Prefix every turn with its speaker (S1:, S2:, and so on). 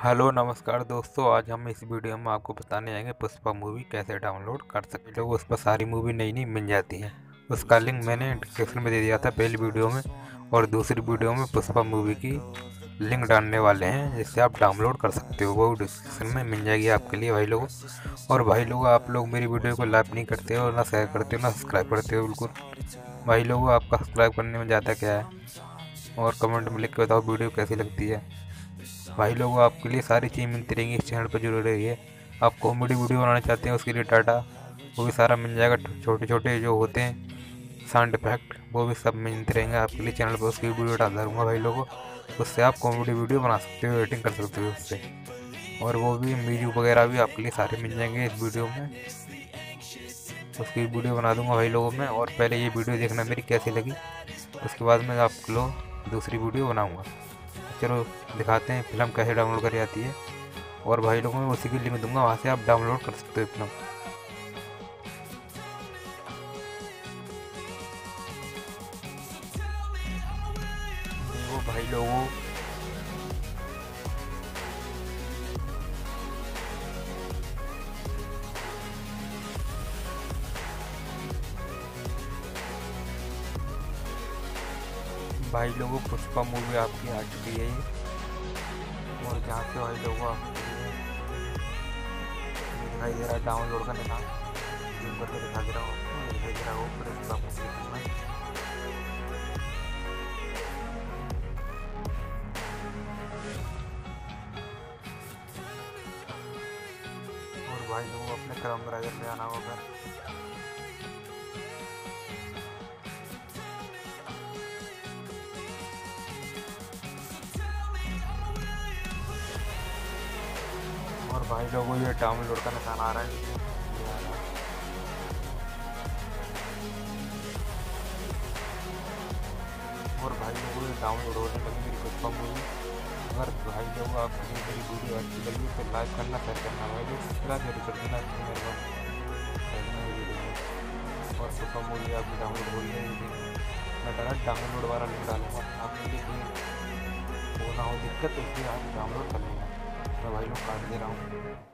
S1: Hello नमस्कार दोस्तों, आज हम इस वीडियो में आपको बताने आएंगे पुष्पा मूवी कैसे डाउनलोड कर सकते हैं। लोग उस पर सारी मूवी नई नई मिल जाती है। उसका लिंक मैंने डिस्क्रिप्शन में दे दिया था पहली वीडियो में, और दूसरी वीडियो में पुष्पा मूवी की लिंक डालने वाले हैं जिससे आप डाउनलोड कर सकते हो। वो डिस्क्रिप्शन में मिल जाएगी आपके लिए भाई लोगों। और भाई लोगों, आप लोग मेरी वीडियो को लाइक नहीं करते हो, ना शेयर करते हो, ना सब्सक्राइब करते हो। बिल्कुल भाई लोगों, आपका सब्सक्राइब करने में ज़्यादा क्या है, और कमेंट में लिख के बताओ वीडियो कैसी लगती है। भाई लोगों, आपके लिए सारी चीज़ मिलती रहेंगी इस चैनल पर जरूर रहिए। आप कॉमेडी वीडियो बनाना चाहते हैं उसके लिए डाटा वो भी सारा मिल जाएगा। छोटे छोटे जो होते हैं साउंड इफेक्ट वो भी सब मिलते रहेंगे आपके लिए चैनल पर। उसकी वीडियो डाल दूँगा भाई लोगों, उससे आप कॉमेडी वीडियो बना सकते हो, एडिटिंग कर सकते हो उससे। और वो भी म्यूजिक वगैरह भी आपके लिए सारे मिल जाएंगे इस वीडियो में। उसकी वीडियो बना दूंगा भाई लोगों में। और पहले ये वीडियो देखना मेरी कैसी लगी, उसके बाद मैं आप लोग दूसरी वीडियो बनाऊंगा। चलो दिखाते हैं फिल्म कैसे डाउनलोड करी जाती है। और भाई लोगों में उसी की लिंक दूंगा, वहाँ से आप डाउनलोड कर सकते हो फिल्म। देखो भाई लोगों, पुष्पा मूवी आपकी आ चुकी है ये। और जहाँ से भाई लोगों आपको दिखाई दे रहा है डाउनलोड का निशान, जूम करके दिखा दे रहा हूँ आपको, दिखाई दे रहा हो पुष्पा मूवी फिल्म है। और भाई लोगों, अपने क्रम ब्राउज़र में आना होगा। और भाई लोगों, ये डाउनलोड का निशान आ रहा है, ये आ रहा है। और भाई लोगों, ये डाउनलोड होने लगी मेरी पुष्पा मूवी। अगर भाई लोगों आपको मेरी वीडियो अच्छी लगी तो लाइक करना, शेयर करना, भाई लोग सब्सक्राइब जरूर कर देना अपनी मेहरबानी। और पुष्पा मूवी आपकी डाउनलोड हो रही है, लेकिन मैं डायरेक्ट डाउनलोड वाला लिंक डालूंगा आपके लिए, कोई वो ना हो दिक्कत, तो इसलिए आप डाउनलोड कर लेना। मैं भाई लोग काट दे रहा हूँ।